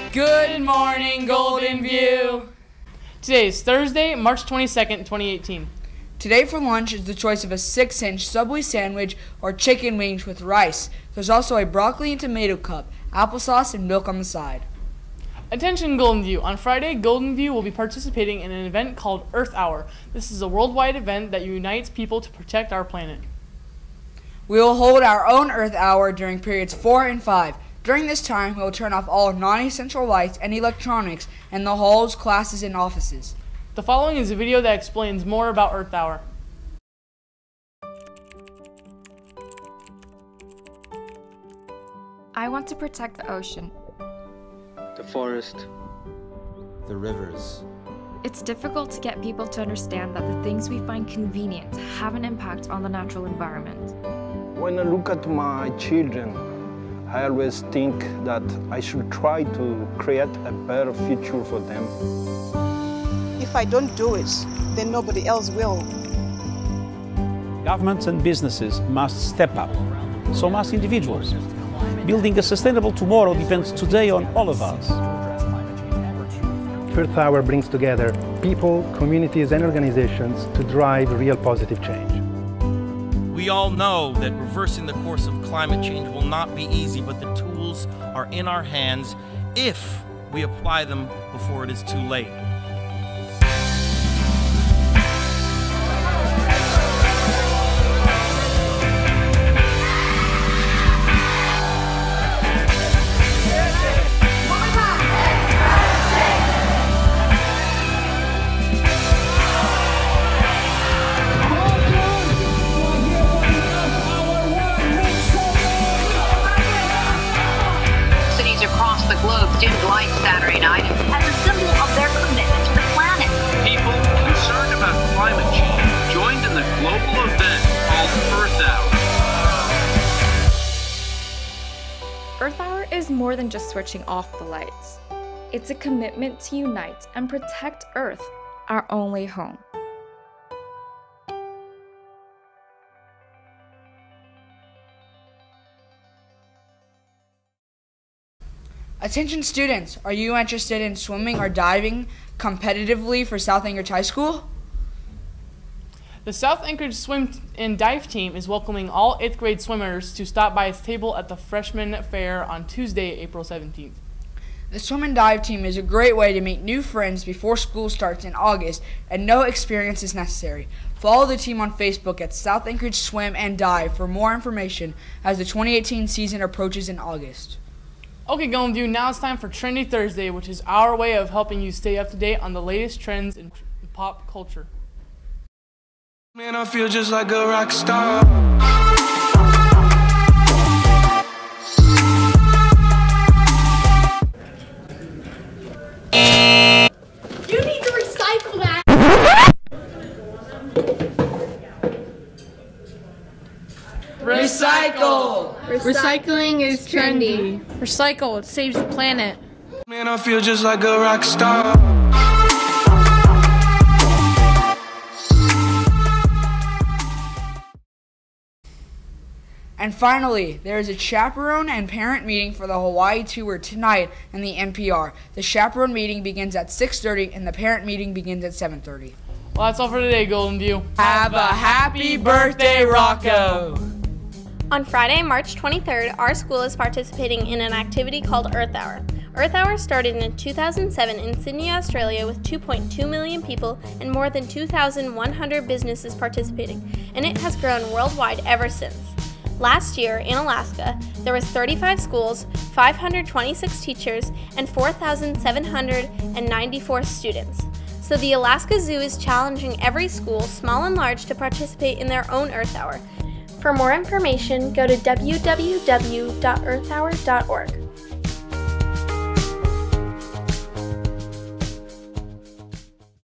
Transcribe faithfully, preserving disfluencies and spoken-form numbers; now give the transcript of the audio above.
Good morning, Golden View. Today is Thursday, March twenty-second, twenty eighteen. Today for lunch is the choice of a six inch Subway sandwich or chicken wings with rice. There's also a broccoli and tomato cup, applesauce, and milk on the side. Attention Golden View. On Friday, Golden View will be participating in an event called Earth Hour. This is a worldwide event that unites people to protect our planet. We will hold our own Earth Hour during periods four and five. During this time, we will turn off all non-essential lights and electronics in the halls, classes, and offices. The following is a video that explains more about Earth Hour. I want to protect the ocean. The forest. The rivers. It's difficult to get people to understand that the things we find convenient have an impact on the natural environment. When I look at my children, I always think that I should try to create a better future for them. If I don't do it, then nobody else will. Governments and businesses must step up. So must individuals. Building a sustainable tomorrow depends today on all of us. Earth Hour brings together people, communities, and organizations to drive real positive change. We all know that reversing the course of climate change will not be easy, but the tools are in our hands if we apply them before it is too late. Across the globe dimmed lights Saturday night as a symbol of their commitment to the planet. People concerned about climate change joined in the global event called Earth Hour. Earth Hour is more than just switching off the lights. It's a commitment to unite and protect Earth, our only home. Attention students, are you interested in swimming or diving competitively for South Anchorage High School? The South Anchorage Swim and Dive Team is welcoming all eighth grade swimmers to stop by its table at the Freshman Fair on Tuesday, April seventeenth. The Swim and Dive Team is a great way to meet new friends before school starts in August, and no experience is necessary. Follow the team on Facebook at South Anchorage Swim and Dive for more information as the twenty eighteen season approaches in August. Okay, Golden View, now it's time for Trendy Thursday, which is our way of helping you stay up to date on the latest trends in pop culture. Man, I feel just like a rock star. You need to recycle that. Recycle! Recycling is trendy. Recycle, it saves the planet. Man, I feel just like a rock star. And finally, there is a chaperone and parent meeting for the Hawaii tour tonight in the N P R. The chaperone meeting begins at six thirty and the parent meeting begins at seven thirty. Well, that's all for today, Golden View. Have a happy birthday, Rocco! On Friday, March twenty-third, our school is participating in an activity called Earth Hour. Earth Hour started in two thousand seven in Sydney, Australia with two point two million people and more than two thousand one hundred businesses participating, and it has grown worldwide ever since. Last year, in Alaska, there was thirty-five schools, five hundred twenty-six teachers, and four thousand seven hundred ninety-four students. So the Alaska Zoo is challenging every school, small and large, to participate in their own Earth Hour. For more information, go to w w w dot earth hour dot org.